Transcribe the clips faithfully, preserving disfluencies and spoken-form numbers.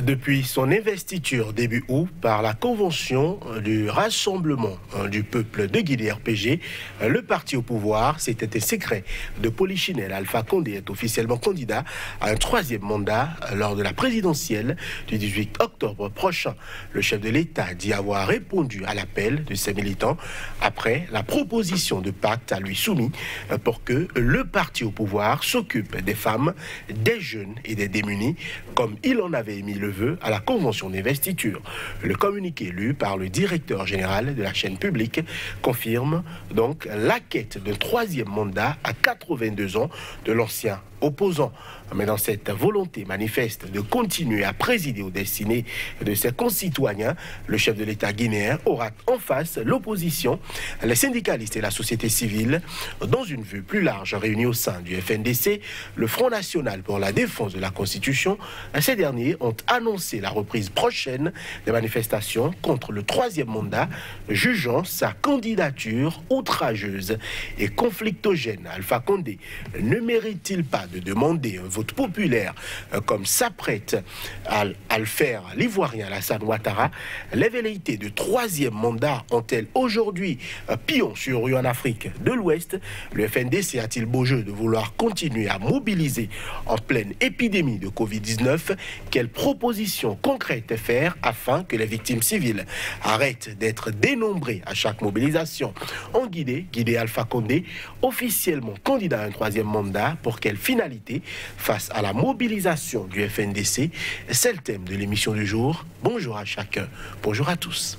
Depuis son investiture début août par la Convention du Rassemblement du Peuple de Guinée R P G, le parti au pouvoir, c'était un secret de Polichinelle. Alpha Condé est officiellement candidat à un troisième mandat lors de la présidentielle du dix-huit octobre prochain. Le chef de l'État dit avoir répondu à l'appel de ses militants après la proposition de pacte à lui soumis pour que le parti au pouvoir s'occupe des femmes, des jeunes et des démunis, comme il en avait émis le vœu à la convention d'investiture. Le communiqué lu par le directeur général de la chaîne publique confirme donc la quête d'un troisième mandat à quatre-vingt-deux ans de l'ancien opposant. Mais dans cette volonté manifeste de continuer à présider aux destinées de ses concitoyens, le chef de l'État guinéen aura en face l'opposition, les syndicalistes et la société civile, dans une vue plus large réunie au sein du F N D C, le Front National pour la défense de la Constitution. Ces derniers ont annoncé la reprise prochaine des manifestations contre le troisième mandat, jugeant sa candidature outrageuse et conflictogène. Alpha Condé ne mérite-t-il pas de demander un vote populaire euh, comme s'apprête à, à le faire l'Ivoirien Alassane Ouattara? Les velléités de troisième mandat ont-elles aujourd'hui euh, pion sur rue en Afrique de l'Ouest? Le F N D C a-t-il beau jeu de vouloir continuer à mobiliser en pleine épidémie de Covid dix-neuf? Quelles propositions concrètes faire afin que les victimes civiles arrêtent d'être dénombrées à chaque mobilisation? En Guinée, Guinée Alpha Condé, officiellement candidat à un troisième mandat, pour quelle finalité face à la mobilisation du F N D C? C'est le thème de l'émission du jour. Bonjour à chacun, bonjour à tous.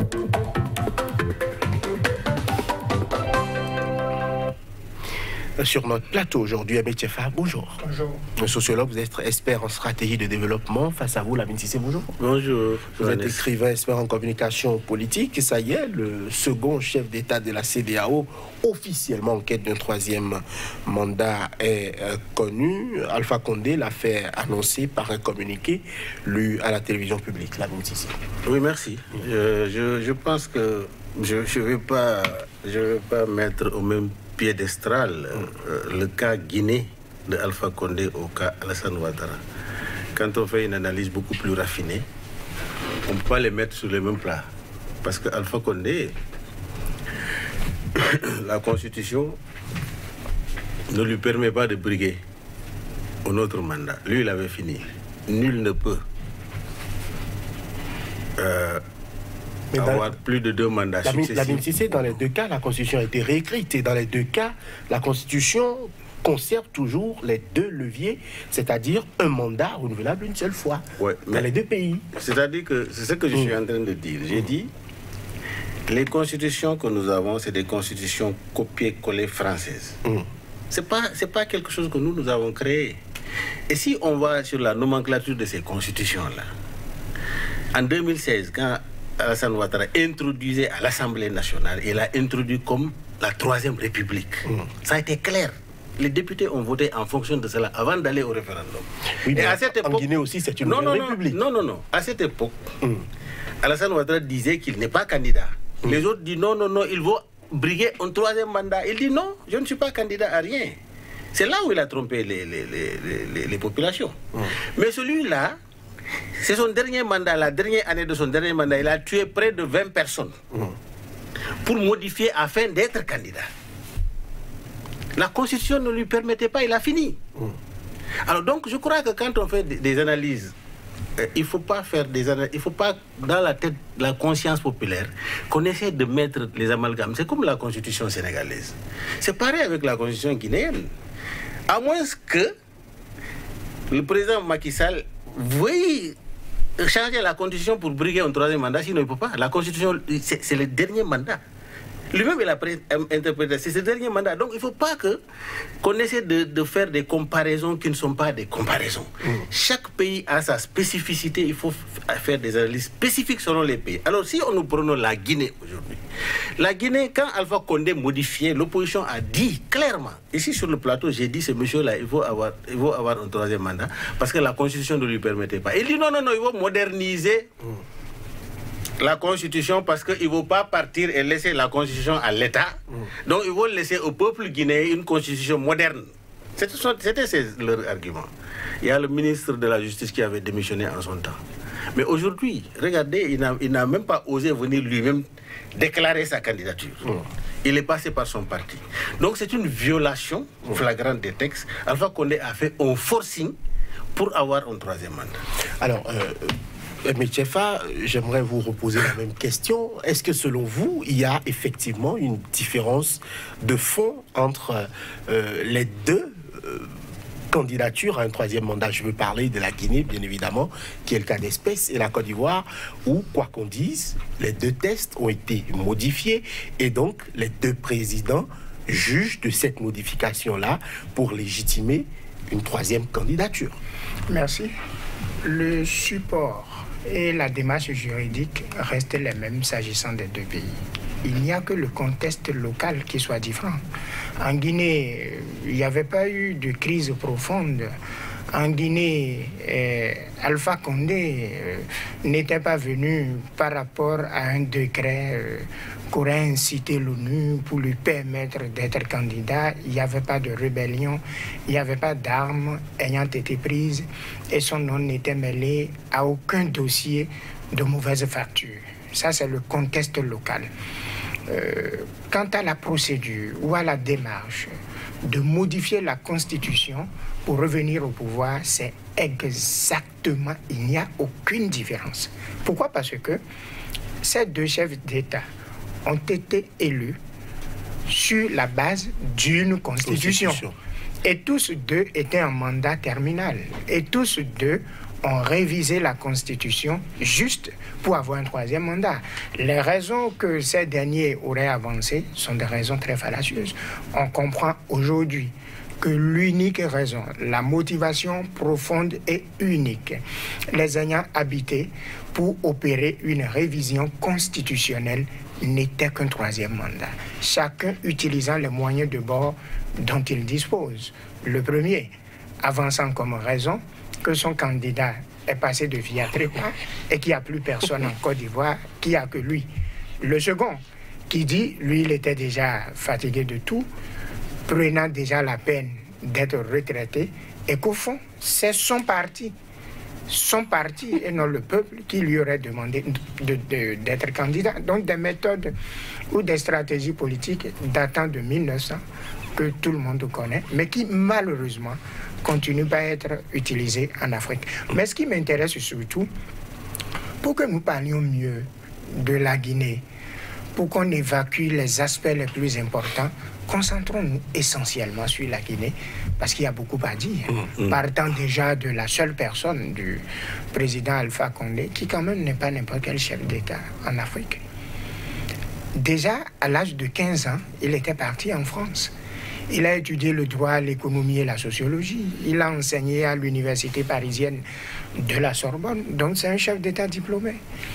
Sur notre plateau aujourd'hui, Aimé Tchefa, bonjour. Bonjour. Un sociologue, vous êtes expert en stratégie de développement. Face à vous, Lamine Cissé, bonjour. Bonjour. Vous êtes écrivain, expert en communication politique. Et ça y est, le second chef d'État de la C D A O, officiellement en quête d'un troisième mandat, est euh, connu. Alpha Condé l'a fait annoncer par un communiqué lu à la télévision publique. Lamine Cissé. Oui, merci. Je, je, je pense que je ne je vais, pas, je vais pas mettre au même piédestal euh, le cas Guinée de Alpha Condé au cas Alassane Ouattara. Quand on fait une analyse beaucoup plus raffinée, on ne peut pas les mettre sur le même plat. Parce que Alpha Condé, la Constitution ne lui permet pas de briguer un autre mandat. Lui, il avait fini. Nul ne peut euh, avoir plus de deux mandats successifs. Lamine Cissé, dans les deux cas, la Constitution a été réécrite. Et dans les deux cas, la Constitution conserve toujours les deux leviers, c'est-à-dire un mandat renouvelable une seule fois, ouais, dans les deux pays. C'est-à-dire que c'est ce que je suis mmh. en train de dire. J'ai mmh. dit, les constitutions que nous avons, c'est des constitutions copiées-collées françaises. Mmh. Ce n'est pas, c'est pas quelque chose que nous, nous avons créé. Et si on va sur la nomenclature de ces constitutions-là, en deux mille seize, quand Alassane Ouattara introduisait à l'Assemblée nationale, il a introduit comme la troisième république. Mmh. Ça a été clair. Les députés ont voté en fonction de cela avant d'aller au référendum. Oui, et à cette époque, en Guinée aussi, c'est une non, non, république. Non, non, non. À cette époque, mmh. Alassane Ouattara disait qu'il n'est pas candidat. Mmh. Les autres disent non, non, non, il va briguer un troisième mandat. Il dit non, je ne suis pas candidat à rien. C'est là où il a trompé les, les, les, les, les populations. Mmh. Mais celui-là, c'est son dernier mandat, la dernière année de son dernier mandat, il a tué près de vingt personnes mmh. pour modifier afin d'être candidat. La Constitution ne lui permettait pas, il a fini. Mmh. Alors donc, je crois que quand on fait des, des analyses, euh, il ne faut pas faire des analyses, il ne faut pas, dans la tête de la conscience populaire, qu'on essaie de mettre les amalgames. C'est comme la Constitution sénégalaise. C'est pareil avec la Constitution guinéenne. À moins que le président Macky Sall veuille changer la Constitution pour briguer un troisième mandat, sinon il ne peut pas. La Constitution, c'est le dernier mandat. Lui-même, il a interprété, c'est ce dernier mandat. Donc, il ne faut pas que qu'on essaie de, de faire des comparaisons qui ne sont pas des comparaisons. Mmh. Chaque pays a sa spécificité. Il faut faire des analyses spécifiques selon les pays. Alors, si on nous prenons la Guinée aujourd'hui, la Guinée, quand Alpha Condé modifiait, l'opposition a dit clairement, ici sur le plateau, j'ai dit, ce monsieur-là, il faut avoir, il faut avoir un troisième mandat parce que la Constitution ne lui permettait pas. Il dit non, non, non, il faut moderniser mmh. la Constitution parce qu'il ne veut pas partir et laisser la Constitution à l'État. Mmh. Donc, il veut laisser au peuple guinéen une Constitution moderne. C'était leur argument. Il y a le ministre de la Justice qui avait démissionné en son temps. Mais aujourd'hui, regardez, il n'a même pas osé venir lui-même déclarer sa candidature. Mmh. Il est passé par son parti. Donc c'est une violation flagrante des textes. Alpha Condé a fait un forcing pour avoir un troisième mandat. Alors, euh, M. Tchefa, j'aimerais vous reposer la même question. Est-ce que selon vous, il y a effectivement une différence de fond entre euh, les deux euh, candidature à un troisième mandat? Je veux parler de la Guinée, bien évidemment, qui est le cas d'espèce, et la Côte d'Ivoire, où, quoi qu'on dise, les deux tests ont été modifiés, et donc les deux présidents jugent de cette modification-là pour légitimer une troisième candidature. Merci. Le support et la démarche juridique restent les mêmes s'agissant des deux pays. Il n'y a que le contexte local qui soit différent. En Guinée, il n'y avait pas eu de crise profonde. En Guinée, euh, Alpha Condé euh, n'était pas venu par rapport à un décret euh, qu'aurait incité l'ONU pour lui permettre d'être candidat. Il n'y avait pas de rébellion, il n'y avait pas d'armes ayant été prises et son nom n'était mêlé à aucun dossier de mauvaise facture. Ça, c'est le contexte local. Euh, quant à la procédure ou à la démarche de modifier la Constitution pour revenir au pouvoir, c'est exactement, il n'y a aucune différence. Pourquoi? Parce que ces deux chefs d'État ont été élus sur la base d'une Constitution. Constitution. Et tous deux étaient en mandat terminal. Et tous deux ont révisé la Constitution juste pour avoir un troisième mandat. Les raisons que ces derniers auraient avancées sont des raisons très fallacieuses. On comprend aujourd'hui que l'unique raison, la motivation profonde et unique, les ayant habités pour opérer une révision constitutionnelle n'était qu'un troisième mandat. Chacun utilisant les moyens de bord dont il dispose. Le premier, avançant comme raison que son candidat est passé de vie à trépas et qu'il n'y a plus personne en Côte d'Ivoire, qu'il n'y a que lui. Le second, qui dit, lui, il était déjà fatigué de tout, prenant déjà la peine d'être retraité, et qu'au fond, c'est son parti, son parti et non le peuple qui lui aurait demandé de, de, d'être candidat. Donc des méthodes ou des stratégies politiques datant de mille neuf cents que tout le monde connaît, mais qui malheureusement continue pas à être utilisé en Afrique. Mais ce qui m'intéresse surtout, pour que nous parlions mieux de la Guinée, pour qu'on évacue les aspects les plus importants, concentrons-nous essentiellement sur la Guinée, parce qu'il y a beaucoup à dire. Mmh, mmh. Partant déjà de la seule personne du président Alpha Condé, qui quand même n'est pas n'importe quel chef d'État en Afrique. Déjà, à l'âge de quinze ans, il était parti en France. Il a étudié le droit, l'économie et la sociologie. Il a enseigné à l'université parisienne de la Sorbonne. Donc c'est un chef d'État diplômé.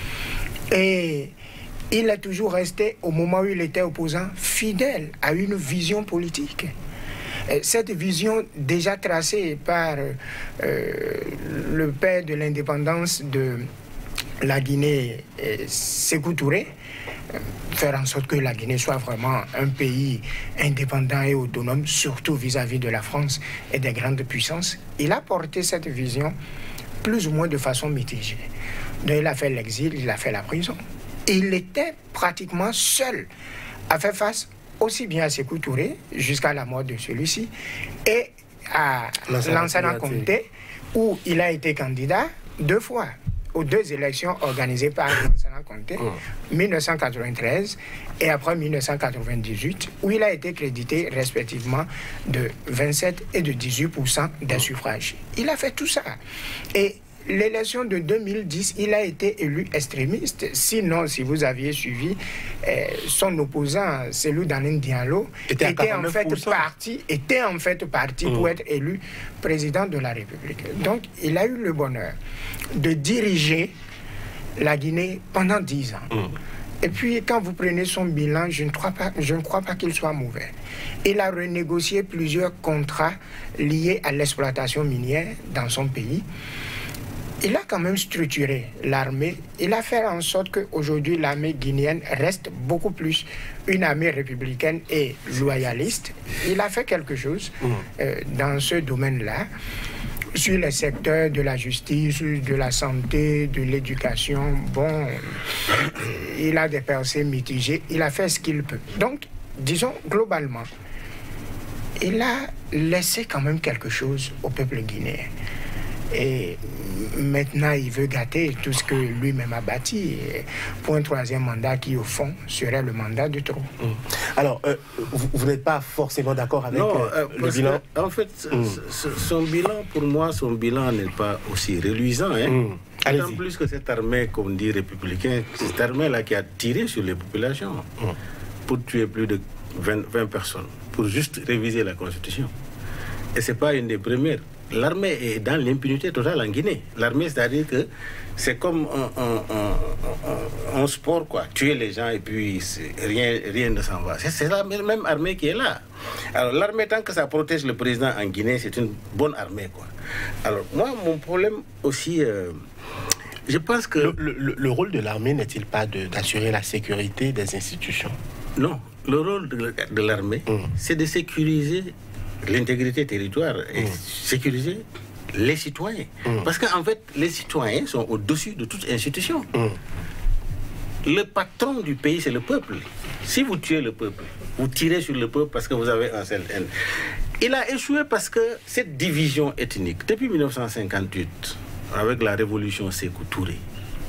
Et il est toujours resté, au moment où il était opposant, fidèle à une vision politique. Et cette vision déjà tracée par euh, le père de l'indépendance de la Guinée, Sékou Touré, faire en sorte que la Guinée soit vraiment un pays indépendant et autonome, surtout vis-à-vis de la France et des grandes puissances. Il a porté cette vision plus ou moins de façon mitigée. Donc il a fait l'exil, il a fait la prison. Il était pratiquement seul à faire face aussi bien à Sékou Touré, jusqu'à la mort de celui-ci, et à Lansana Conté, où il a été candidat deux fois aux deux élections organisées par Lansana Conté, mmh. mille neuf cent quatre-vingt-treize et après mille neuf cent quatre-vingt-dix-huit, où il a été crédité respectivement de vingt-sept et de dix-huit pour cent des suffrages. Il a fait tout ça. Et l'élection de deux mille dix, il a été élu extrémiste. Sinon, si vous aviez suivi, euh, son opposant, Cellou Dalein Diallo, était, était en fait parti, était en fait parti mmh. pour être élu président de la République. Donc, il a eu le bonheur de diriger la Guinée pendant dix ans. Mmh. Et puis, quand vous prenez son bilan, je ne crois pas, je ne crois pas qu'il soit mauvais. Il a renégocié plusieurs contrats liés à l'exploitation minière dans son pays. Il a quand même structuré l'armée. Il a fait en sorte qu'aujourd'hui, l'armée guinéenne reste beaucoup plus une armée républicaine et loyaliste. Il a fait quelque chose mmh. euh, dans ce domaine-là. sur les secteurs de la justice, de la santé, de l'éducation, bon, il a des percées mitigées, il a fait ce qu'il peut. Donc, disons, globalement, il a laissé quand même quelque chose au peuple guinéen. Et maintenant, il veut gâter tout ce que lui-même a bâti pour un troisième mandat qui, au fond, serait le mandat de trop. Mmh. Alors, euh, vous, vous n'êtes pas forcément d'accord avec non, euh, euh, le bilan que, en fait, mmh. son bilan, pour moi, son bilan n'est pas aussi reluisant. Hein. Mmh. D'autant plus que cette armée, comme dit républicain, cette armée-là qui a tiré sur les populations mmh. pour tuer plus de vingt, vingt personnes, pour juste réviser la Constitution. Et ce n'est pas une des premières. L'armée est dans l'impunité totale en Guinée. L'armée, c'est-à-dire que c'est comme un, un, un, un, un sport, quoi. Tuer les gens et puis rien, rien ne s'en va. C'est la même armée qui est là. Alors l'armée, tant que ça protège le président en Guinée, c'est une bonne armée, quoi. Alors moi, mon problème aussi, euh, je pense que... Le, le, le rôle de l'armée n'est-il pas d'assurer la sécurité des institutions? Non, le rôle de, de l'armée, mmh. c'est de sécuriser l'intégrité territoriale et mmh. sécuriser les citoyens. Mmh. Parce qu'en fait, les citoyens sont au-dessus de toute institution. Mmh. Le patron du pays, c'est le peuple. Si vous tuez le peuple, vous tirez sur le peuple parce que vous avez un seul haine. Il a échoué parce que cette division ethnique, depuis mille neuf cent cinquante-huit, avec la révolution Sékou Touré,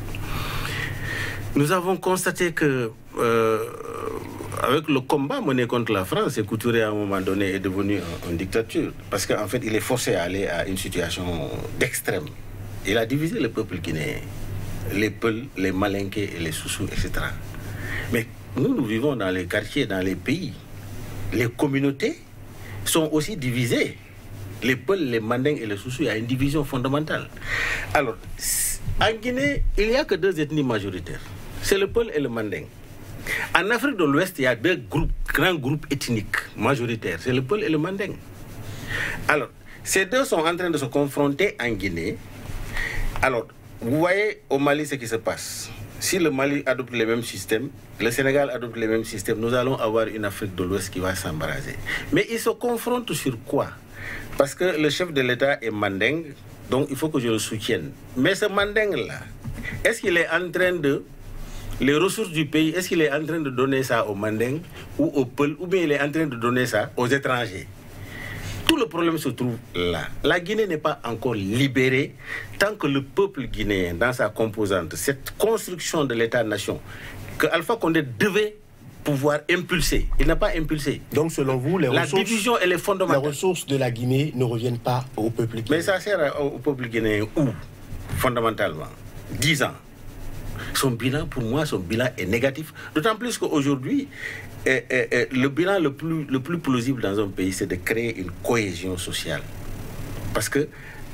nous avons constaté que euh, avec le combat mené contre la France, Sékou Touré à un moment donné est devenu une dictature. Parce qu'en fait, il est forcé à aller à une situation d'extrême. Il a divisé le peuple guinéen. Les Peuls, les Malinqués et les Soussous, et cetera. Mais nous, nous vivons dans les quartiers, dans les pays. Les communautés sont aussi divisées. Les Peuls, les Mandingues et les Soussous, il y a une division fondamentale. Alors, en Guinée, il n'y a que deux ethnies majoritaires. C'est le Peul et le Mandingue. En Afrique de l'Ouest, il y a deux groupes, grands groupes ethniques majoritaires. C'est le Peul et le Mandingue. Alors, ces deux sont en train de se confronter en Guinée. Alors, vous voyez au Mali ce qui se passe. Si le Mali adopte les mêmes systèmes, le Sénégal adopte les mêmes systèmes, nous allons avoir une Afrique de l'Ouest qui va s'embraser. Mais ils se confrontent sur quoi? Parce que le chef de l'État est Mandingue, donc il faut que je le soutienne. Mais ce Mandingue-là, est-ce qu'il est en train de... Les ressources du pays, est-ce qu'il est en train de donner ça aux Mandingues ou aux Peuls, ou bien il est en train de donner ça aux étrangers? Tout le problème se trouve là. La Guinée n'est pas encore libérée tant que le peuple guinéen, dans sa composante, cette construction de l'État-nation, que Alpha Condé devait pouvoir impulser, il n'a pas impulsé. Donc selon vous, les la ressources, division, elle est fondamentale. Les ressources de la Guinée ne reviennent pas au peuple guinéen. Mais ça sert au peuple guinéen où? Fondamentalement, dix ans. Son bilan, pour moi, son bilan est négatif. D'autant plus qu'aujourd'hui, eh, eh, eh, le bilan le plus, le plus plausible dans un pays, c'est de créer une cohésion sociale. Parce que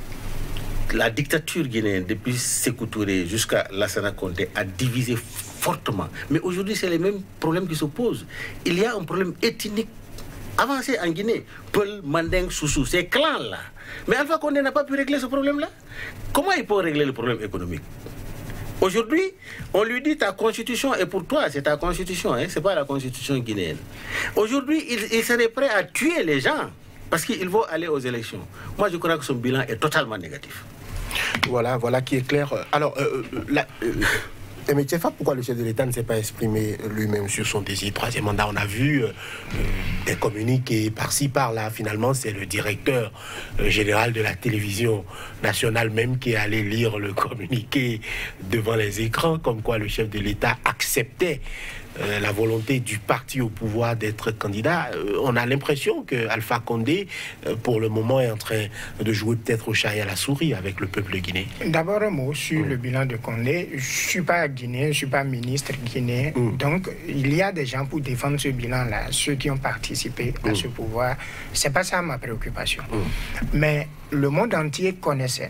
la dictature guinéenne, depuis Sékou Touré jusqu'à Lassana Conté, a divisé fortement. Mais aujourd'hui, c'est les mêmes problèmes qui se posent. Il y a un problème ethnique avancé en Guinée. Peul, Mandingue, Soussou, ces clans-là. Mais Alpha Condé n'a pas pu régler ce problème-là. Comment il peut régler le problème économique? Aujourd'hui, on lui dit ta constitution est pour toi, c'est ta constitution, hein, c'est pas la constitution guinéenne. Aujourd'hui, il, il serait prêt à tuer les gens parce qu'ils vont aller aux élections. Moi, je crois que son bilan est totalement négatif. Voilà, voilà qui est clair. Alors, euh, la, euh, mais Tchefa, pourquoi le chef de l'État ne s'est pas exprimé lui-même sur son désir troisième mandat? On a vu euh, des communiqués par-ci, par-là. Finalement, c'est le directeur euh, général de la télévision nationale même qui est allé lire le communiqué devant les écrans, comme quoi le chef de l'État acceptait Euh, la volonté du parti au pouvoir d'être candidat. Euh, on a l'impression que Alpha Condé, euh, pour le moment, est en train de jouer peut-être au chat et à la souris avec le peuple guinéen. D'abord un mot sur mmh. le bilan de Condé. Je ne suis pas guinéen, je ne suis pas ministre guinéen. Mmh. Donc, il y a des gens pour défendre ce bilan-là, ceux qui ont participé à mmh. ce pouvoir. Ce n'est pas ça ma préoccupation. Mmh. Mais le monde entier connaissait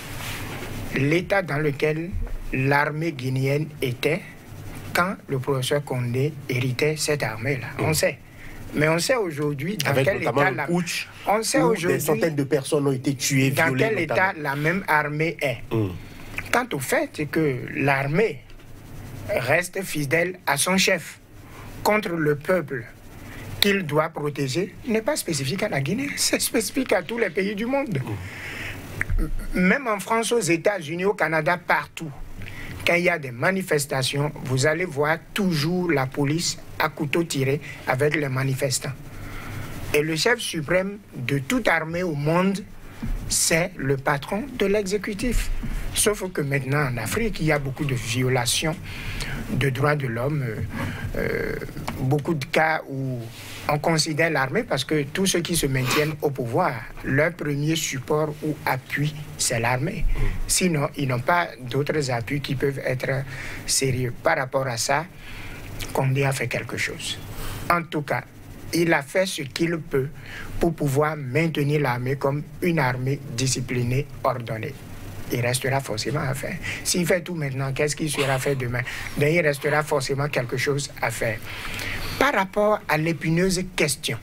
l'état dans lequel l'armée guinéenne était quand le professeur Condé héritait cette armée-là. Mmh. On sait. Mais on sait aujourd'hui dans Avec quel état la... Ouch, on sait aujourd'hui des centaines de personnes ont été tuées, dans violées, quel notamment. état la même armée est. Mmh. Quant au fait que l'armée reste fidèle à son chef contre le peuple qu'il doit protéger, n'est pas spécifique à la Guinée, c'est spécifique à tous les pays du monde. Mmh. même en France, aux États-Unis, au Canada, partout, quand il y a des manifestations, vous allez voir toujours la police à couteau tiré avec les manifestants. Et le chef suprême de toute armée au monde, c'est le patron de l'exécutif. Sauf que maintenant, en Afrique, il y a beaucoup de violations de droits de l'homme, euh, euh, beaucoup de cas où on considère l'armée, parce que tous ceux qui se maintiennent au pouvoir, leur premier support ou appui, c'est l'armée. Sinon, ils n'ont pas d'autres appuis qui peuvent être sérieux. Par rapport à ça, Condé a fait quelque chose. En tout cas, il a fait ce qu'il peut pour pouvoir maintenir l'armée comme une armée disciplinée, ordonnée. Il restera forcément à faire. S'il fait tout maintenant, qu'est-ce qui sera fait demain? Ben, il restera forcément quelque chose à faire. Par rapport à l'épineuse question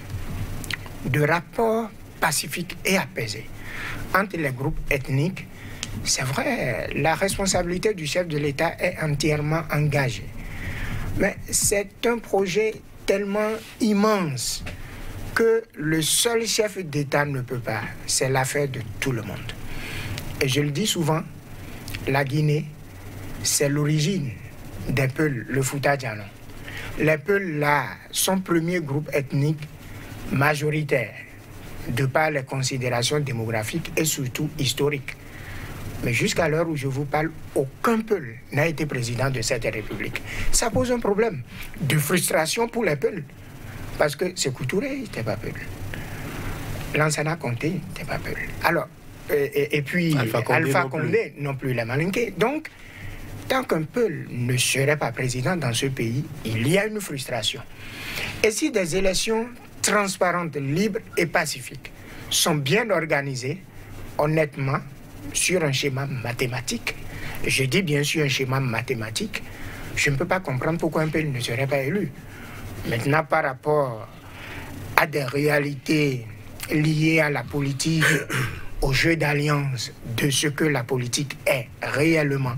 de rapport pacifique et apaisé entre les groupes ethniques, c'est vrai, la responsabilité du chef de l'État est entièrement engagée. Mais c'est un projet tellement immense que le seul chef d'État ne peut pas. C'est l'affaire de tout le monde. Et je le dis souvent, la Guinée, c'est l'origine des Peuls, le Fouta Djallon. Les Peuls, là, sont premier groupe ethnique majoritaire, de par les considérations démographiques et surtout historiques. Mais jusqu'à l'heure où je vous parle, aucun Peul n'a été président de cette république. Ça pose un problème de frustration pour les Peuls. Parce que Sékou Touré n'était pas Peul. Lansana Conté n'était pas Peul. Alors, et, et, et puis Alpha Condé, Alpha non, Condé plus. non plus les Malinké. Donc, tant qu'un Peul ne serait pas président dans ce pays, il y a une frustration. Et si des élections transparentes, libres et pacifiques sont bien organisées, honnêtement, sur un schéma mathématique, je dis bien sûr un schéma mathématique, je ne peux pas comprendre pourquoi un Peul ne serait pas élu. Maintenant, par rapport à des réalités liées à la politique, au jeu d'alliance de ce que la politique est réellement,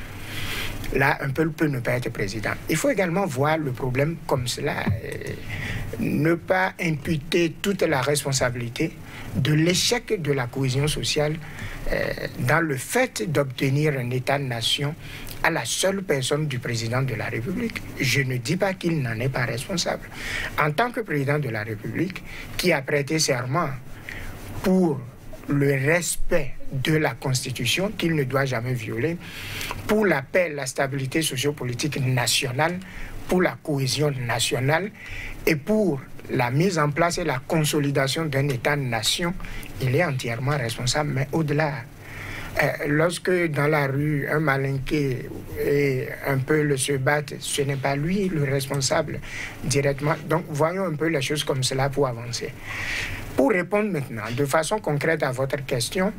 là, un Peul peut ne pas être président. Il faut également voir le problème comme cela, euh, ne pas imputer toute la responsabilité de l'échec de la cohésion sociale euh, dans le fait d'obtenir un État-nation à la seule personne du président de la République. Je ne dis pas qu'il n'en est pas responsable. En tant que président de la République, qui a prêté serment pour le respect de la Constitution, qu'il ne doit jamais violer, pour la paix, la stabilité sociopolitique nationale, pour la cohésion nationale et pour la mise en place et la consolidation d'un État-nation, il est entièrement responsable. Mais au-delà, euh, lorsque dans la rue, un Malinké et un Peul se battent, ce n'est pas lui le responsable directement. Donc voyons un peu les choses comme cela pour avancer. Pour répondre maintenant de façon concrète à votre question,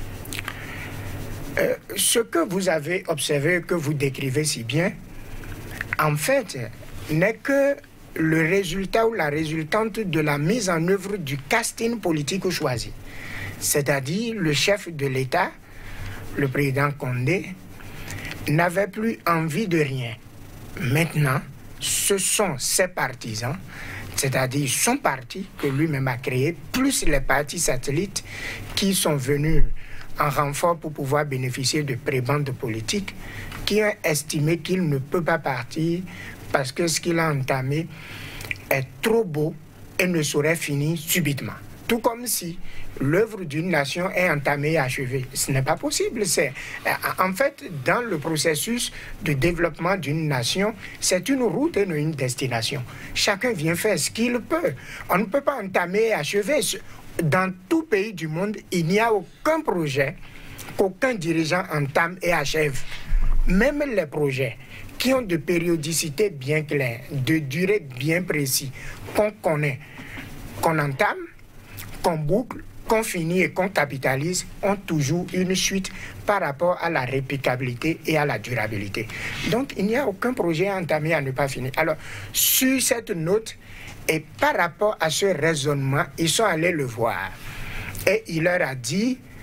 euh, ce que vous avez observé, que vous décrivez si bien, en fait, n'est que le résultat ou la résultante de la mise en œuvre du casting politique choisi. C'est-à-dire le chef de l'État, le président Condé, n'avait plus envie de rien. Maintenant, ce sont ses partisans, c'est-à-dire son parti que lui-même a créé, plus les partis satellites qui sont venus en renfort pour pouvoir bénéficier de prébendes politiques, qui ont estimé qu'il ne peut pas partir parce que ce qu'il a entamé est trop beau et ne saurait finir subitement. Tout comme si l'œuvre d'une nation est entamée et achevée. Ce n'est pas possible. C'est, en fait, dans le processus de développement d'une nation, c'est une route et non une destination. Chacun vient faire ce qu'il peut. On ne peut pas entamer et achever. Dans tout pays du monde, il n'y a aucun projet qu'aucun dirigeant entame et achève. Même les projets qui ont de périodicité bien claire, de durée bien précise, qu'on connaît, qu'on entame, qu'on boucle, qu'on finit et qu'on capitalise, ont toujours une suite par rapport à la réplicabilité et à la durabilité. Donc, il n'y a aucun projet entamé à ne pas finir. Alors, sur cette note, et par rapport à ce raisonnement, ils sont allés le voir. Et il leur a dit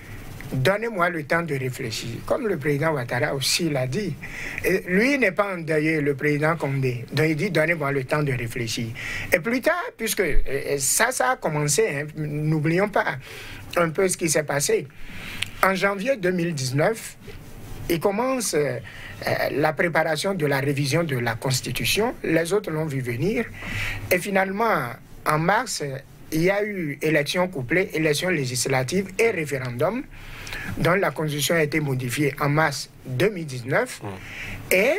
donnez-moi le temps de réfléchir. Comme le président Ouattara aussi l'a dit. Et lui n'est pas endeuillé, le président Condé. Donc il dit, donnez-moi le temps de réfléchir. Et plus tard, puisque ça, ça a commencé, hein, n'oublions pas un peu ce qui s'est passé. En janvier deux mille dix-neuf, il commence euh, la préparation de la révision de la Constitution. Les autres l'ont vu venir. Et finalement, en mars, il y a eu élection couplée, élection législative et référendum, dont la Constitution a été modifiée en mars deux mille dix-neuf. Mmh. Et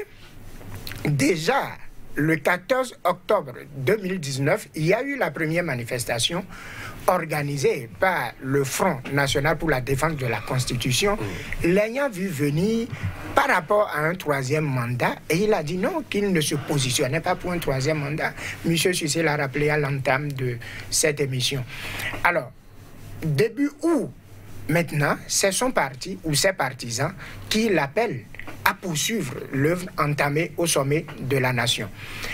déjà, le quatorze octobre deux mille dix-neuf, il y a eu la première manifestation organisée par le Front national pour la défense de la Constitution, mmh. l'ayant vu venir par rapport à un troisième mandat, et il a dit non, qu'il ne se positionnait pas pour un troisième mandat. Monsieur Cissé l'a rappelé à l'entame de cette émission. Alors, début août, maintenant, c'est son parti ou ses partisans qui l'appellent à poursuivre l'œuvre entamée au sommet de la nation.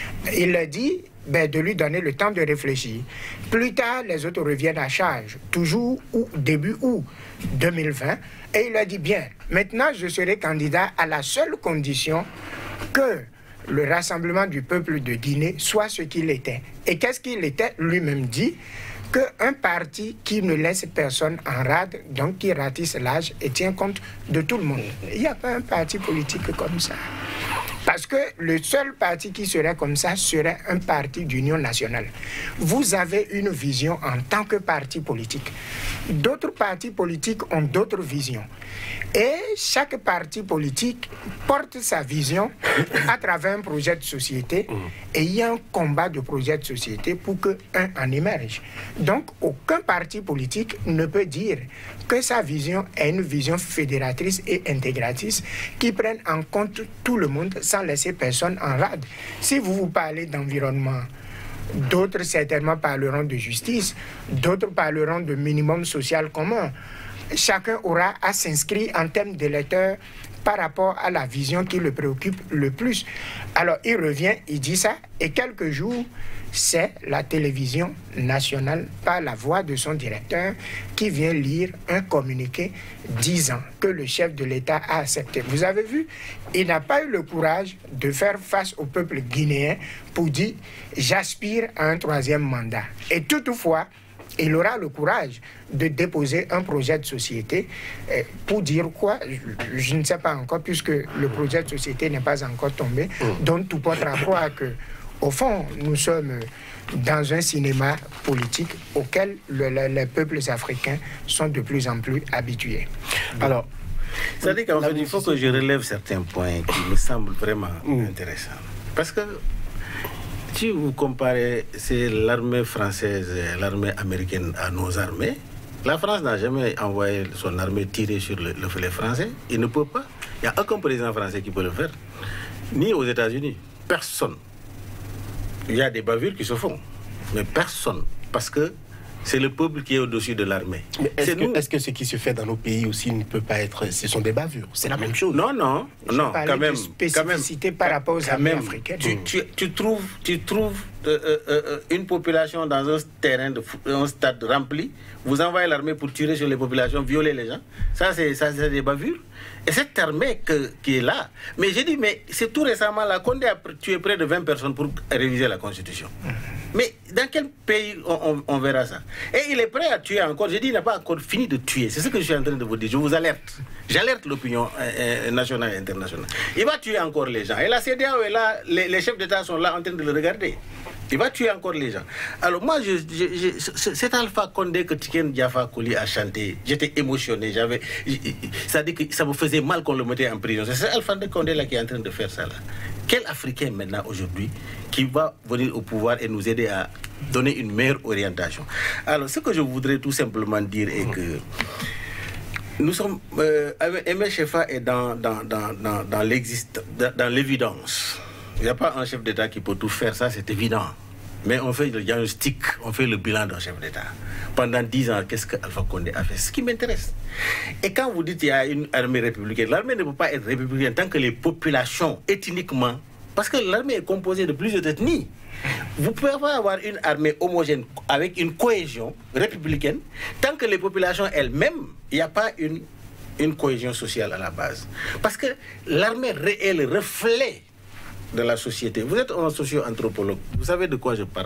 Il a dit ben, de lui donner le temps de réfléchir. Plus tard, les autres reviennent à charge, toujours ou début août deux mille vingt, et il a dit bien, maintenant je serai candidat à la seule condition que le Rassemblement du peuple de Guinée soit ce qu'il était. Et qu'est-ce qu'il était? Lui-même dit qu'un parti qui ne laisse personne en rade, donc qui ratisse l'âge et tient compte de tout le monde. Il n'y a pas un parti politique comme ça. Parce que le seul parti qui serait comme ça serait un parti d'union nationale. Vous avez une vision en tant que parti politique. D'autres partis politiques ont d'autres visions. Et chaque parti politique porte sa vision à travers un projet de société. Et il y a un combat de projet de société pour qu'un en émerge. Donc, aucun parti politique ne peut dire que sa vision est une vision fédératrice et intégratrice qui prenne en compte tout le monde sans laisser personne en rade. Si vous vous parlez d'environnement, d'autres certainement parleront de justice, d'autres parleront de minimum social commun. Chacun aura à s'inscrire en termes d'électeurs par rapport à la vision qui le préoccupe le plus. Alors il revient, il dit ça, et quelques jours, c'est la télévision nationale, par la voix de son directeur, qui vient lire un communiqué disant que le chef de l'État a accepté. Vous avez vu, il n'a pas eu le courage de faire face au peuple guinéen pour dire « j'aspire à un troisième mandat ». Et toutefois, il aura le courage de déposer un projet de société eh, pour dire quoi, je, je ne sais pas encore, puisque le projet de société n'est pas encore tombé, mmh. donc tout porte à croire que, au fond, nous sommes dans un cinéma politique auquel le, le, les peuples africains sont de plus en plus habitués. Alors, c'est-à-dire qu'en fait, il faut que je relève certains points qui me semblent vraiment mmh. intéressants. Parce que si vous comparez l'armée française et l'armée américaine à nos armées, la France n'a jamais envoyé son armée tirer sur le, le, les Français. Il ne peut pas. Il n'y a aucun président français qui peut le faire. Ni aux États-Unis. Personne. Il y a des bavures qui se font. Mais personne. Parce que c'est le peuple qui est au-dessus de l'armée. Est-ce que, est que ce qui se fait dans nos pays aussi ne peut pas être... Ce sont des bavures. C'est la même chose. Non, non. non quand même, spécificité quand même, par rapport aux armées africaines. Tu, tu, tu trouves, tu trouves euh, euh, euh, une population dans un terrain, de, un stade rempli. Vous envoyez l'armée pour tirer sur les populations, violer les gens. Ça, c'est des bavures. Et cette armée que, qui est là... Mais j'ai dit, mais c'est tout récemment, là, Condé a tué près de vingt personnes pour réviser la Constitution. Mais dans quel pays on, on, on verra ça? Et il est prêt à tuer encore. J'ai dit, il n'a pas encore fini de tuer. C'est ce que je suis en train de vous dire. Je vous alerte. J'alerte l'opinion euh, nationale et internationale. Il va tuer encore les gens. Et la C D A O est là, les, les chefs d'État sont là en train de le regarder. Il va tuer encore les gens. Alors moi, je, je, je, cet Alpha Condé que Tiken Diafa Kouli a chanté, j'étais émotionné. J'avais, ça dit que ça me faisait mal qu'on le mettait en prison. C'est Alpha Condé là qui est en train de faire ça là. Quel Africain maintenant aujourd'hui qui va venir au pouvoir et nous aider à donner une meilleure orientation? Alors ce que je voudrais tout simplement dire est que nous sommes, euh, Aimé Chefa est dans, dans, dans, dans, dans l'évidence. Il n'y a pas un chef d'État qui peut tout faire, ça c'est évident. Mais on fait le diagnostic, on fait le bilan d'un chef d'État. Pendant dix ans, qu'est-ce qu'Alpha Condé a fait? Ce qui m'intéresse. Et quand vous dites qu'il y a une armée républicaine, l'armée ne peut pas être républicaine tant que les populations, ethniquement, parce que l'armée est composée de plusieurs ethnies. Vous pouvez pas avoir une armée homogène avec une cohésion républicaine tant que les populations elles-mêmes, il n'y a pas une une cohésion sociale à la base. Parce que l'armée est le reflet de la société. Vous êtes un socio-anthropologue, vous savez de quoi je parle.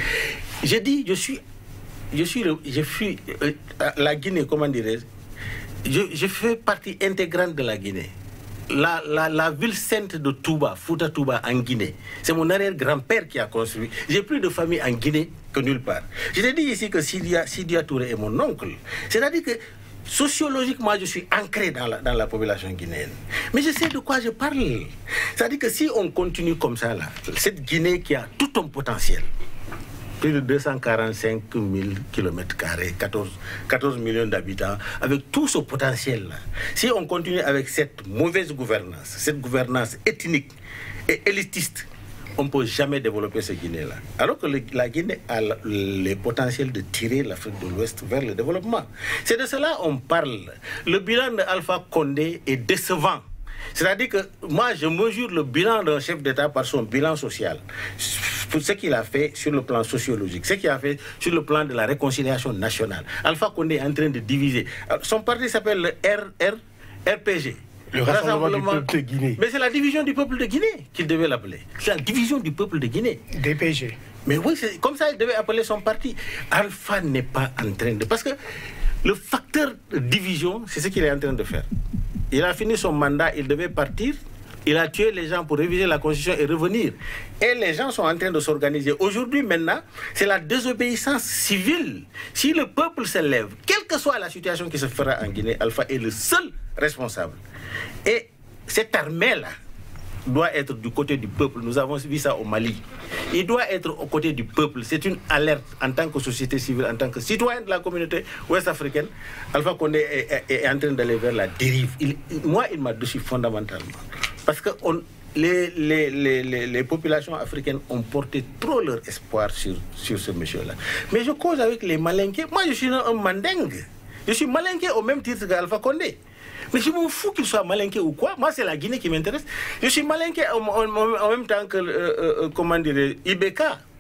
J'ai dit, je suis, je suis, le, je suis euh, la Guinée, comment dirais-je, je, je fais partie intégrante de la Guinée. La, la, la ville sainte de Touba, Fouta Touba en Guinée, c'est mon arrière-grand-père qui a construit. J'ai plus de famille en Guinée que nulle part. Je t'ai dit ici que Sidia, Sidia Touré est mon oncle. C'est-à-dire que sociologiquement, je suis ancré dans la, dans la population guinéenne. Mais je sais de quoi je parle. C'est-à-dire que si on continue comme ça, là, cette Guinée qui a tout un potentiel, plus de deux cent quarante-cinq mille kilomètres carrés, quatorze millions d'habitants, avec tout ce potentiel-là, si on continue avec cette mauvaise gouvernance, cette gouvernance ethnique et élitiste, on ne peut jamais développer ce Guinée-là. Alors que le, la Guinée a le, le potentiel de tirer l'Afrique de l'Ouest vers le développement. C'est de cela qu'on parle. Le bilan d'Alpha Condé est décevant. C'est-à-dire que moi, je mesure le bilan d'un chef d'État par son bilan social. Pour ce qu'il a fait sur le plan sociologique, ce qu'il a fait sur le plan de la réconciliation nationale. Alpha Condé est en train de diviser. Son parti s'appelle le R R, R P G. Le Rassemblement du peuple de Guinée. Mais c'est la division du peuple de Guinée qu'il devait l'appeler. C'est la division du peuple de Guinée. D P G. Mais oui, c'est comme ça il devait appeler son parti. Alpha n'est pas en train de... Parce que le facteur de division, c'est ce qu'il est en train de faire. Il a fini son mandat, il devait partir. Il a tué les gens pour réviser la Constitution et revenir. Et les gens sont en train de s'organiser. Aujourd'hui, maintenant, c'est la désobéissance civile. Si le peuple se lève, quelle que soit la situation qui se fera en Guinée, Alpha est le seul responsable. Et cette armée-là doit être du côté du peuple. Nous avons vu ça au Mali. Il doit être aux côtés du peuple. C'est une alerte en tant que société civile, en tant que citoyen de la communauté ouest-africaine. Alpha Condé est, est, est en train d'aller vers la dérive. Il, moi, il m'a déçu fondamentalement. Parce que on, les, les, les, les, les populations africaines ont porté trop leur espoir sur, sur ce monsieur-là. Mais je cause avec les malinqués. Moi, je suis un, un mandingue. Je suis malinqué au même titre qu'Alpha Condé. Mais je m'en fous qu'il soit malinqué ou quoi. Moi, c'est la Guinée qui m'intéresse. Je suis malinqué en, en, en même temps que, euh, euh, comment dire, I B K,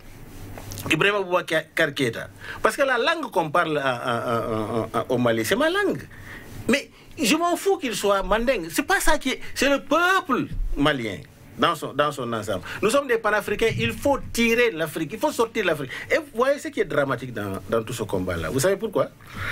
Ibrahima Boubacar Keïta. Parce que la langue qu'on parle à, à, à, à, au Mali, c'est ma langue. Mais je m'en fous qu'il soit mandingue. C'est pas ça qui est... C'est le peuple malien dans son, dans son ensemble. Nous sommes des panafricains, il faut tirer l'Afrique, il faut sortir l'Afrique. Et vous voyez ce qui est dramatique dans, dans tout ce combat-là. Vous savez pourquoi?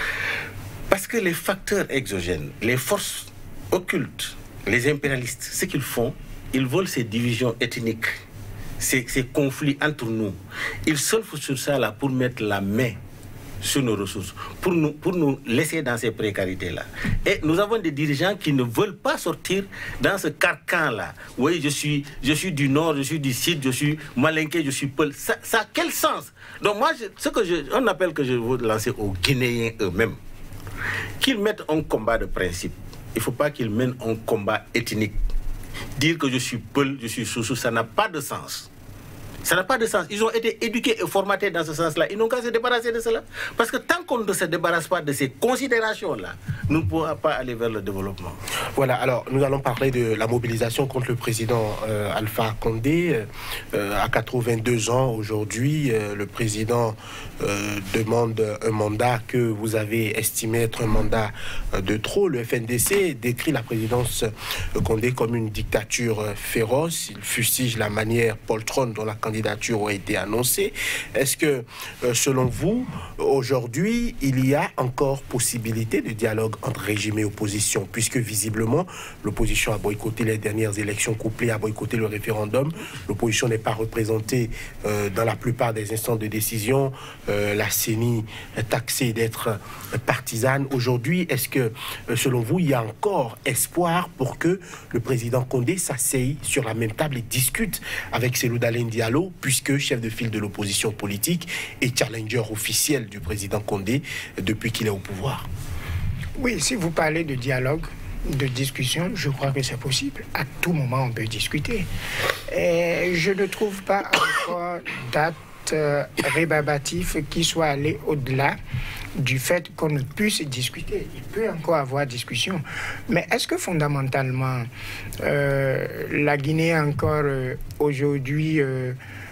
Parce que les facteurs exogènes, les forces occultes, les impérialistes, ce qu'ils font, ils veulent ces divisions ethniques, ces, ces conflits entre nous. Ils surfent sur ça là pour mettre la main sur nos ressources, pour nous, pour nous laisser dans ces précarités-là. Et nous avons des dirigeants qui ne veulent pas sortir dans ce carcan-là. Oui, je suis, je suis du nord, je suis du sud, je suis malinqué, je suis peul. Ça, ça a quel sens? Donc moi, je, ce que je, un appel que je veux lancer aux Guinéens eux-mêmes, qu'ils mettent un combat de principe. Il ne faut pas qu'ils mènent un combat ethnique. Dire que je suis peul, je suis soussou, ça n'a pas de sens. Ça n'a pas de sens. Ils ont été éduqués et formatés dans ce sens-là. Ils n'ont qu'à se débarrasser de cela. Parce que tant qu'on ne se débarrasse pas de ces considérations-là, nous ne pourrons pas aller vers le développement. Voilà, alors nous allons parler de la mobilisation contre le président euh, Alpha Condé. Euh, à quatre-vingt-deux ans aujourd'hui, euh, le président euh, demande un mandat que vous avez estimé être un mandat euh, de trop. Le F N D C décrit la présidence euh, Condé comme une dictature euh, féroce. Il fustige la manière poltronne dont la candidature a été annoncée. Est-ce que, euh, selon vous, aujourd'hui, il y a encore possibilité de dialogue entre régime et opposition, puisque visiblement, l'opposition a boycotté les dernières élections couplées, a boycotté le référendum. L'opposition n'est pas représentée euh, dans la plupart des instances de décision. Euh, la C E N I est taxée d'être euh, partisane. Aujourd'hui, est-ce que, euh, selon vous, il y a encore espoir pour que le président Condé s'asseye sur la même table et discute avec Cellou Dalein Diallo, puisque chef de file de l'opposition politique et challenger officiel du président Condé depuis qu'il est au pouvoir? Oui, si vous parlez de dialogue, de discussion, je crois que c'est possible. À tout moment, on peut discuter. Et je ne trouve pas encore date euh, rébarbatif qui soit allé au-delà du fait qu'on ne puisse discuter. Il peut encore avoir discussion. Mais est-ce que fondamentalement, euh, la Guinée encore euh, aujourd'hui euh,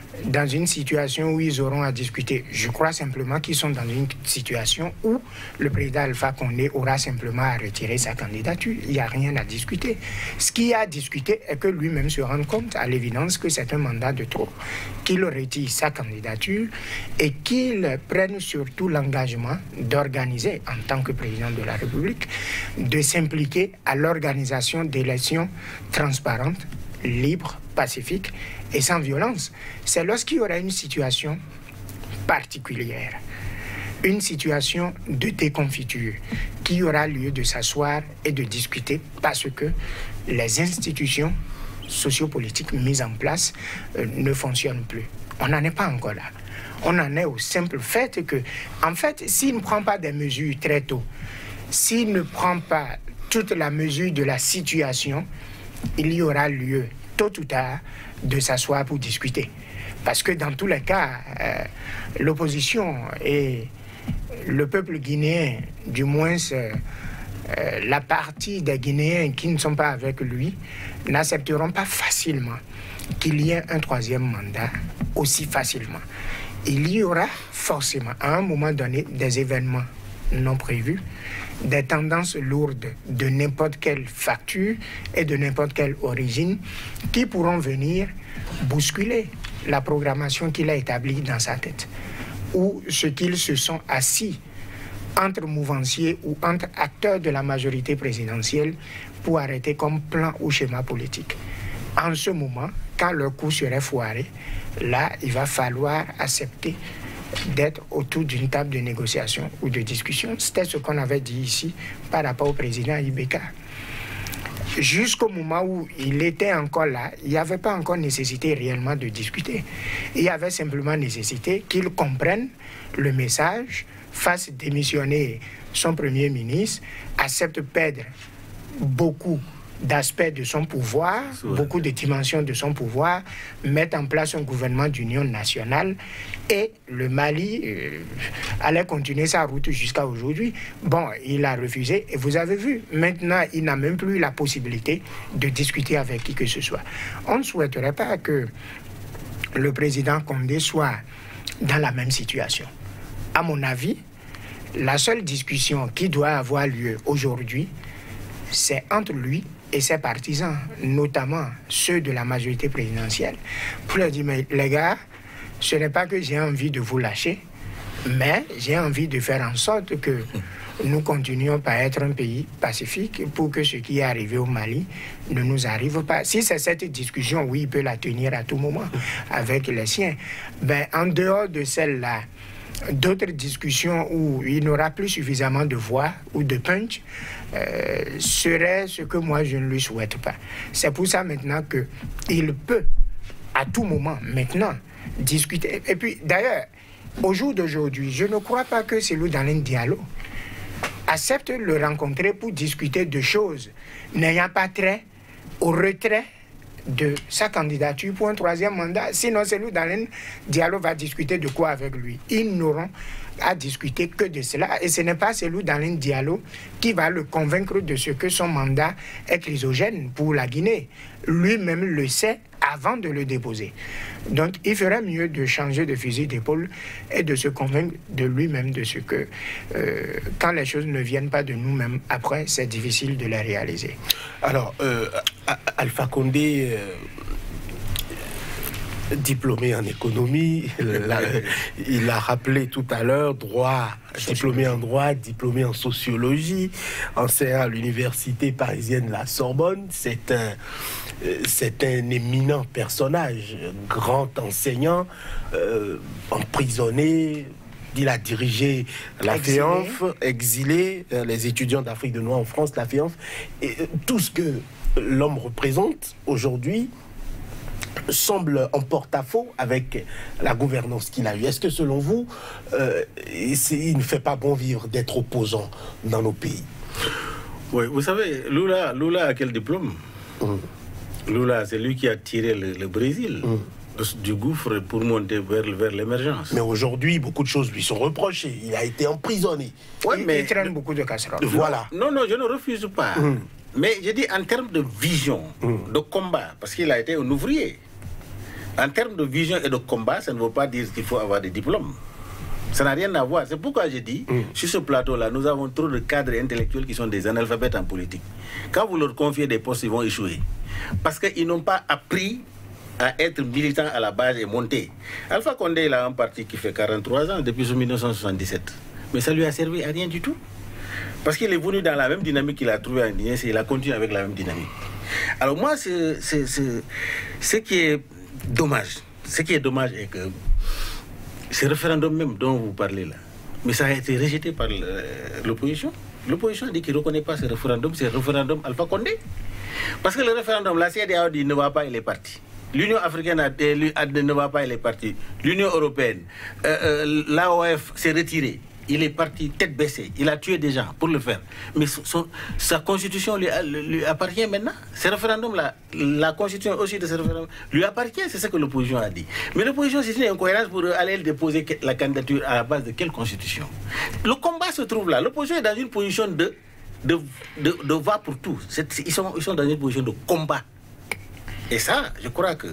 dans une situation où ils auront à discuter. Je crois simplement qu'ils sont dans une situation où le président Alpha Condé aura simplement à retirer sa candidature. Il n'y a rien à discuter. Ce qu'il y a à discuter est que lui-même se rende compte, à l'évidence, que c'est un mandat de trop, qu'il retire sa candidature et qu'il prenne surtout l'engagement d'organiser, en tant que président de la République, de s'impliquer à l'organisation d'élections transparentes, libres, pacifiques et sans violence. C'est lorsqu'il y aura une situation particulière, une situation de déconfiture, qu'il y aura lieu de s'asseoir et de discuter, parce que les institutions sociopolitiques mises en place euh, ne fonctionnent plus. On n'en est pas encore là. On en est au simple fait que, en fait, s'il ne prend pas des mesures très tôt, s'il ne prend pas toute la mesure de la situation, il y aura lieu, tôt ou tard, de s'asseoir pour discuter. Parce que dans tous les cas, euh, l'opposition et le peuple guinéen, du moins euh, euh, la partie des Guinéens qui ne sont pas avec lui, n'accepteront pas facilement qu'il y ait un troisième mandat aussi facilement. Il y aura forcément, à un moment donné, des événements non prévus, des tendances lourdes de n'importe quelle facture et de n'importe quelle origine qui pourront venir bousculer la programmation qu'il a établie dans sa tête, ou ce qu'ils se sont assis entre mouvanciers ou entre acteurs de la majorité présidentielle pour arrêter comme plan ou schéma politique. En ce moment, quand le coup serait foiré, là, il va falloir accepter d'être autour d'une table de négociation ou de discussion. C'était ce qu'on avait dit ici par rapport au président Ibeka. Jusqu'au moment où il était encore là, il n'y avait pas encore nécessité réellement de discuter. Il y avait simplement nécessité qu'il comprenne le message, fasse démissionner son premier ministre, accepte perdre beaucoup d'aspects de son pouvoir, ouais. beaucoup de dimensions de son pouvoir, mettre en place un gouvernement d'union nationale, et le Mali euh, allait continuer sa route jusqu'à aujourd'hui. Bon, il a refusé, et vous avez vu, maintenant, il n'a même plus la possibilité de discuter avec qui que ce soit. On ne souhaiterait pas que le président Condé soit dans la même situation. À mon avis, la seule discussion qui doit avoir lieu aujourd'hui, c'est entre lui et ses partisans, notamment ceux de la majorité présidentielle, pour leur dire, mais les gars, ce n'est pas que j'ai envie de vous lâcher, mais j'ai envie de faire en sorte que nous continuions à être un pays pacifique pour que ce qui est arrivé au Mali ne nous arrive pas. Si c'est cette discussion, oui, il peut la tenir à tout moment avec les siens. Ben, en dehors de celle-là, d'autres discussions où il n'aura plus suffisamment de voix ou de punch euh, serait ce que moi je ne lui souhaite pas. C'est pour ça maintenant qu'il peut à tout moment maintenant discuter. Et puis d'ailleurs, au jour d'aujourd'hui, je ne crois pas que Cellou Dalein Diallo accepte de le rencontrer pour discuter de choses n'ayant pas trait au retrait de sa candidature pour un troisième mandat. Sinon, Cellou Dalein Diallo va discuter de quoi avec lui? Ils n'auront à discuter que de cela. Et ce n'est pas Cellou Dalein Diallo qui va le convaincre de ce que son mandat est chrysogène pour la Guinée. Lui-même le sait avant de le déposer. Donc, il ferait mieux de changer de fusil d'épaule et de se convaincre de lui-même de ce que, euh, quand les choses ne viennent pas de nous-mêmes, après, c'est difficile de les réaliser. Alors, euh, Alpha Condé, euh, diplômé en économie, la, il l'a rappelé tout à l'heure, droit, diplômé en droit, diplômé en sociologie, enseignant à l'université parisienne La Sorbonne. C'est un, c'est un éminent personnage, grand enseignant, euh, emprisonné. Il a dirigé la F E A N F, exilé euh, les étudiants d'Afrique de Noir en France, la F E A N F, et euh, tout ce que l'homme représente aujourd'hui semble en porte-à-faux avec la gouvernance qu'il a eue. Est-ce que selon vous, euh, il ne fait pas bon vivre d'être opposant dans nos pays? Oui, vous savez, Lula, Lula a quel diplôme? mm. Lula, c'est lui qui a tiré le, le Brésil mm. du gouffre pour monter vers, vers l'émergence. Mais aujourd'hui, beaucoup de choses lui sont reprochées. Il a été emprisonné. Ouais, il, mais il traîne beaucoup de casseroles. Voilà. Non, non, je ne refuse pas. Mm. Mais je dis en termes de vision, mm. de combat, parce qu'il a été un ouvrier. En termes de vision et de combat, ça ne veut pas dire qu'il faut avoir des diplômes. Ça n'a rien à voir. C'est pourquoi j'ai dit, mmh. sur ce plateau-là, nous avons trop de cadres intellectuels qui sont des analphabètes en politique. Quand vous leur confiez des postes, ils vont échouer. Parce qu'ils n'ont pas appris à être militants à la base et monter. Alpha Condé, il a un parti qui fait quarante-trois ans, depuis mille neuf cent soixante-dix-sept. Mais ça lui a servi à rien du tout. Parce qu'il est venu dans la même dynamique qu'il a trouvé en Guinée, il a continué avec la même dynamique. Alors moi, c'est, c'est, c'est, ce qui est dommage, ce qui est dommage est que ce référendum même dont vous parlez là, mais ça a été rejeté par l'opposition. L'opposition a dit qu'il ne reconnaît pas ce référendum, c'est le référendum Alpha Condé. Parce que le référendum, la C E D A O dit ne va pas, il est parti. L'Union africaine a dit ne va pas, il est parti. L'Union européenne, euh, euh, l'A O F s'est retiré. Il est parti tête baissée. Il a tué des gens pour le faire. Mais son, sa constitution lui, lui appartient maintenant. Ce référendum-là, la constitution aussi de ce référendum lui appartient. C'est ce que l'opposition a dit. Mais l'opposition, c'est une incohérence pour aller déposer la candidature à la base de quelle constitution? Le combat se trouve là. L'opposition est dans une position de, de, de, de va pour tout. Ils sont, ils sont dans une position de combat. Et ça, je crois que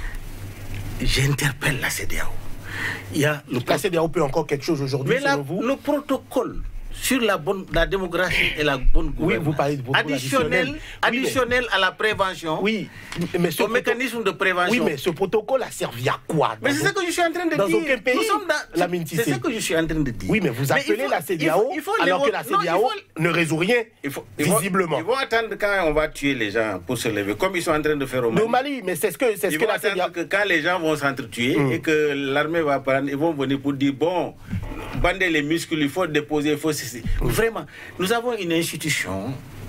j'interpelle la C E D A O. Il y a le la C E D A O peut encore quelque chose aujourd'hui, selon vous? Le protocole sur la, bonne, la démocratie et la bonne gouvernance, oui, vous parlez de additionnel, additionnel oui, mais, à la prévention, oui, mais ce au mécanisme de prévention. Oui, mais ce protocole a servi à quoi? Mais c'est ce que je suis en train de dans dire. Dans aucun pays, dans, c'est ce que je suis en train de dire. Oui, mais vous appelez mais faut, la C E D A O il faut, il faut alors que la C E D A O non, faut, ne résout rien, il faut, visiblement. Ils vont, ils vont attendre quand on va tuer les gens pour se lever, comme ils sont en train de faire au Mali. Au Mali, mais c'est ce que, c'est ce ils que vont la C E D A O... que quand les gens vont s'entretuer mm. et que l'armée va prendre, ils vont venir pour dire, bon, bander les muscles, il faut déposer, il faut... Mm. Vraiment, nous avons une institution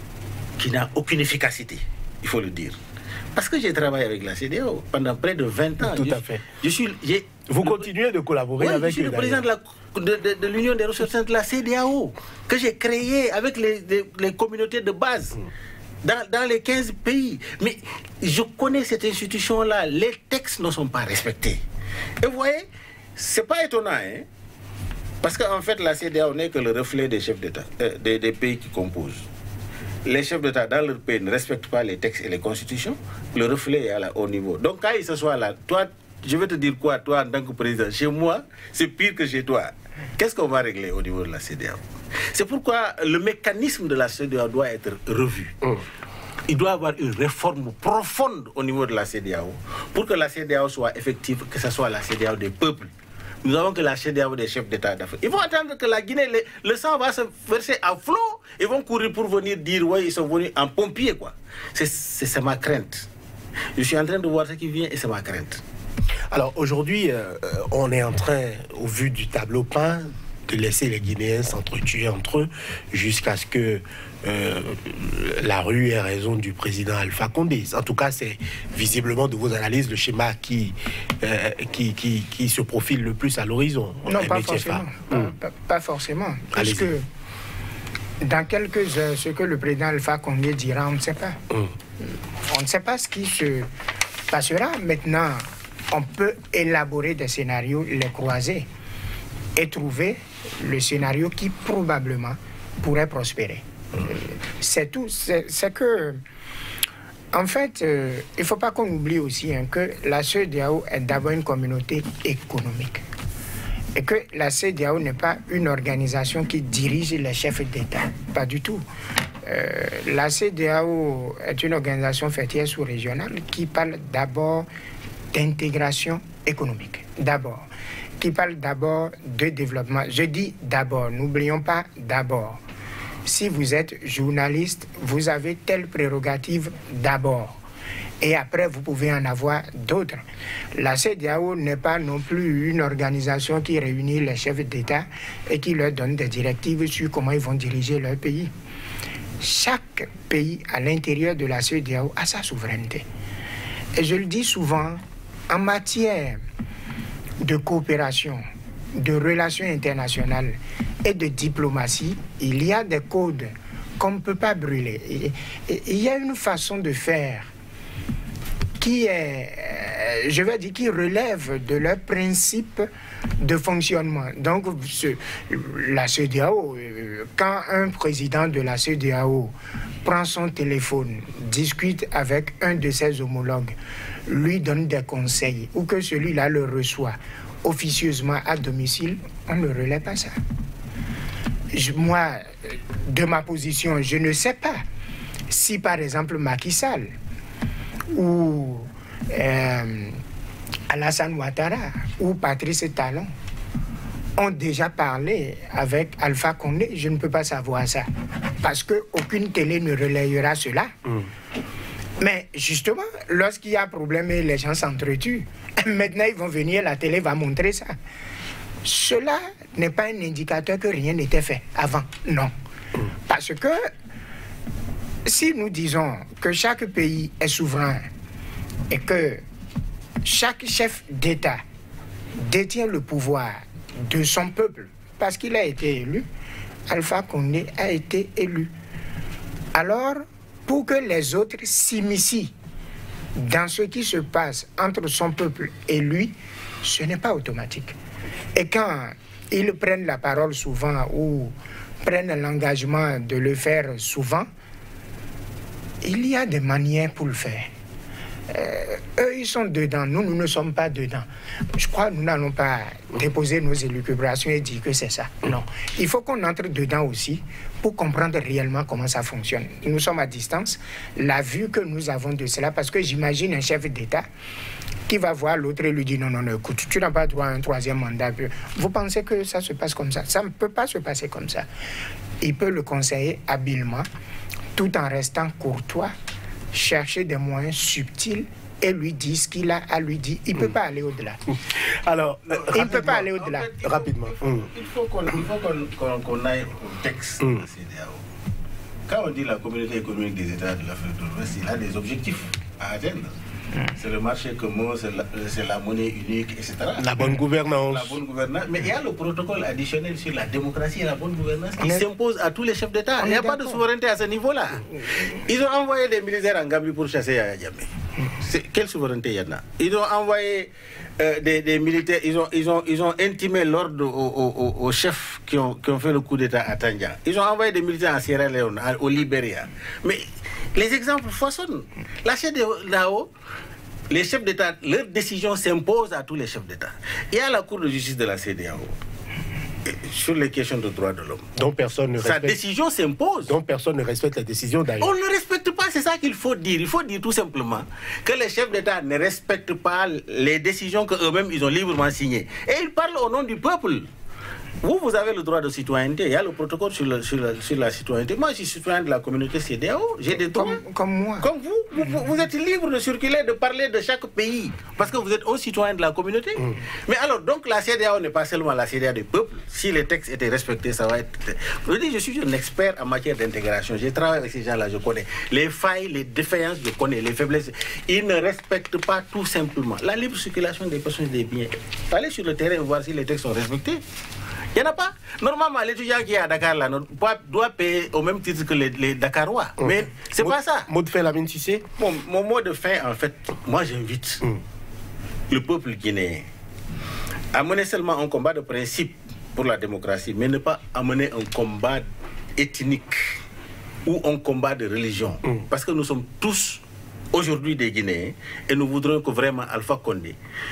qui n'a aucune efficacité, il faut le dire. Parce que j'ai travaillé avec la C E D A O pendant près de vingt ans. Tout je, à fait. Je suis, Vous le, continuez de collaborer oui, avec... Je suis le président de, la, de, de, de l'Union des ressortissants de la C E D A O, que j'ai créé avec les, les, les communautés de base. Mm. Dans, dans les quinze pays. Mais je connais cette institution-là. Les textes ne sont pas respectés. Et vous voyez, c'est pas étonnant, hein? Parce qu'en fait, la C E D A O n'est que le reflet des chefs d'État, euh, des, des pays qui composent. Les chefs d'État dans leur pays ne respectent pas les textes et les constitutions. Le reflet est à la haut niveau. Donc quand ils s'assoient là, toi, je vais te dire quoi, toi en tant que président, chez moi, c'est pire que chez toi. Qu'est-ce qu'on va régler au niveau de la C E D A O? C'est pourquoi le mécanisme de la C E D A O doit être revu. Mmh. Il doit y avoir une réforme profonde au niveau de la C E D A O pour que la C E D A O soit effective, que ce soit la C E D A O des peuples. Nous avons que la C E D A O des chefs d'État d'Afrique. Ils vont attendre que la Guinée, le, le sang va se verser à flot. Ils vont courir pour venir dire, ouais, ils sont venus en pompier, quoi. C'est ma crainte. Je suis en train de voir ce qui vient et c'est ma crainte. Alors aujourd'hui, euh, on est en train, au vu du tableau peint, de laisser les Guinéens s'entretuer entre eux jusqu'à ce que euh, la rue ait raison du président Alpha Condé. En tout cas, c'est visiblement de vos analyses le schéma qui, euh, qui, qui, qui se profile le plus à l'horizon. Non, pas forcément. Pas, mmh. pas, pas forcément. Parce que dans quelques heures, ce que le président Alpha Condé dira, on ne sait pas. Mmh. On ne sait pas ce qui se passera. Maintenant, on peut élaborer des scénarios, les croiser et trouver le scénario qui probablement pourrait prospérer. Mmh. C'est tout. C'est que, en fait, euh, il ne faut pas qu'on oublie aussi hein, que la C E D A O est d'abord une communauté économique. Et que la C E D A O n'est pas une organisation qui dirige les chefs d'État. Pas du tout. Euh, la C E D A O est une organisation faîtière sous-régionale qui parle d'abord d'intégration économique. D'abord. Qui parle d'abord de développement. Je dis d'abord, n'oublions pas d'abord. Si vous êtes journaliste, vous avez telle prérogative d'abord. Et après, vous pouvez en avoir d'autres. La C E D A O n'est pas non plus une organisation qui réunit les chefs d'État et qui leur donne des directives sur comment ils vont diriger leur pays. Chaque pays à l'intérieur de la C E D A O a sa souveraineté. Et je le dis souvent, en matière de coopération, de relations internationales et de diplomatie, il y a des codes qu'on ne peut pas brûler. Et, et, il y a une façon de faire qui est, je vais dire, qui relève de leur principe de fonctionnement. Donc, ce, la C E D A O, quand un président de la C E D A O prend son téléphone, discute avec un de ses homologues, lui donne des conseils ou que celui-là le reçoit officieusement à domicile, on ne relaie pas ça. Je, moi, de ma position, je ne sais pas si par exemple Macky Sall ou euh, Alassane Ouattara ou Patrice Talon ont déjà parlé avec Alpha Condé. Je ne peux pas savoir ça parce qu'aucune télé ne relayera cela. Mm. Mais justement, lorsqu'il y a un problème et les gens s'entretuent, maintenant ils vont venir, la télé va montrer ça. Cela n'est pas un indicateur que rien n'était fait avant, non. Mm. Parce que si nous disons que chaque pays est souverain et que chaque chef d'État détient le pouvoir de son peuple, parce qu'il a été élu, Alpha Condé a été élu. Alors, pour que les autres s'immiscient dans ce qui se passe entre son peuple et lui, ce n'est pas automatique. Et quand ils prennent la parole souvent ou prennent l'engagement de le faire souvent, il y a des manières pour le faire. Euh, eux, ils sont dedans, nous, nous ne sommes pas dedans. Je crois que nous n'allons pas déposer nos élucubrations et dire que c'est ça. Non. Il faut qu'on entre dedans aussi pour comprendre réellement comment ça fonctionne. Nous sommes à distance. La vue que nous avons de cela, parce que j'imagine un chef d'État qui va voir l'autre et lui dire non, non, non, écoute, tu n'as pas droit à un troisième mandat. Vous pensez que ça se passe comme ça? Ça ne peut pas se passer comme ça. Il peut le conseiller habilement, tout en restant courtois, chercher des moyens subtils et lui dire ce qu'il a à lui dire. Il ne peut mmh. pas aller au-delà. Alors, euh, il ne peut pas aller au-delà. En fait, il rapidement. Faut, mmh. Il faut qu'on qu'on, qu'on aille au texte mmh. de la C D A O. Quand on dit la communauté économique des États de l'Afrique de l'Ouest, il a des objectifs à atteindre. Mmh. C'est le marché commun, c'est la, la monnaie unique, et cetera. La bonne gouvernance. La bonne gouvernance. Mais il y a le protocole additionnel sur la démocratie et la bonne gouvernance qui s'impose à tous les chefs d'État. Il n'y a pas de souveraineté à ce niveau-là. Ils ont envoyé des militaires en Gambie pour chasser Yaya Jammeh. Quelle souveraineté il y en a? Ils ont envoyé euh, des, des militaires, ils ont, ils ont, ils ont intimé l'ordre aux, aux, aux chefs qui ont, qui ont fait le coup d'État à Tanja. Ils ont envoyé des militaires en Sierra Leone, au Libéria. Mais les exemples foisonnent. La C D A O, les chefs d'État, leurs décisions s'imposent à tous les chefs d'État. Il y a la Cour de justice de la C D A O sur les questions de droits de l'homme. Dont personne ne Sa respecte. décision s'impose. Dont personne ne respecte la décision d'ailleurs. On ne respecte pas, c'est ça qu'il faut dire. Il faut dire tout simplement que les chefs d'État ne respectent pas les décisions qu'eux-mêmes ils ont librement signées. Et ils parlent au nom du peuple. Vous, vous avez le droit de citoyenneté. Il y a le protocole sur, le, sur, la, sur la citoyenneté. Moi, je suis citoyen de la communauté C D A O. J'ai des droits. Comme, comme moi. Comme vous, vous. Vous êtes libre de circuler, de parler de chaque pays. Parce que vous êtes aussi citoyen de la communauté. Mm. Mais alors, donc, la C D A O n'est pas seulement la C D A O du peuple. Si les textes étaient respectés, ça va être... Je dis, je suis un expert en matière d'intégration. J'ai travaillé avec ces gens-là, je connais. Les failles, les défaillances, je connais. Les faiblesses. Ils ne respectent pas tout simplement la libre circulation des personnes et des biens. Allez sur le terrain voir si les textes sont respectés. Il n'y en a pas. Normalement, l'étudiant qui est à Dakar là, doit payer au même titre que les, les Dakarois. Mmh. Mais c'est pas ça. Mot de fin, Lamine Cissé. Bon, mon mot de fin, en fait, moi j'invite mmh. le peuple guinéen à mener seulement un combat de principe pour la démocratie, mais ne pas amener un combat ethnique ou un combat de religion. Mmh. Parce que nous sommes tous aujourd'hui des Guinéens et nous voudrions que vraiment Alpha Condé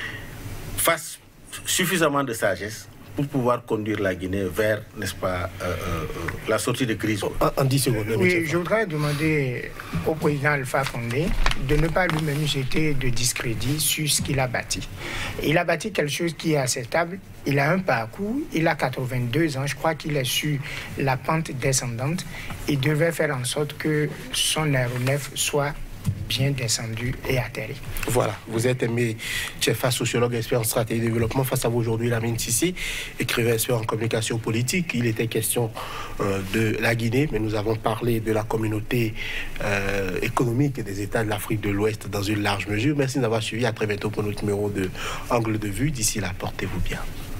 fasse suffisamment de sagesse pour pouvoir conduire la Guinée vers, n'est-ce pas, euh, euh, la sortie de crise. En, en dix secondes. Oui, je voudrais demander au président Alpha Condé de ne pas lui-même jeter de discrédit sur ce qu'il a bâti. Il a bâti quelque chose qui est acceptable. Il a un parcours, il a quatre-vingt-deux ans, je crois qu'il est sur la pente descendante. Il devait faire en sorte que son aéronef soit bien descendu et atterri. Voilà, vous êtes aimé, chef sociologue, expert en stratégie de développement. Face à vous aujourd'hui, Lamine Cissé, écrivain, expert en communication politique. Il était question euh, de la Guinée, mais nous avons parlé de la communauté euh, économique des États de l'Afrique de l'Ouest dans une large mesure. Merci d'avoir suivi. À très bientôt pour notre numéro de Angle de vue. D'ici là, portez-vous bien.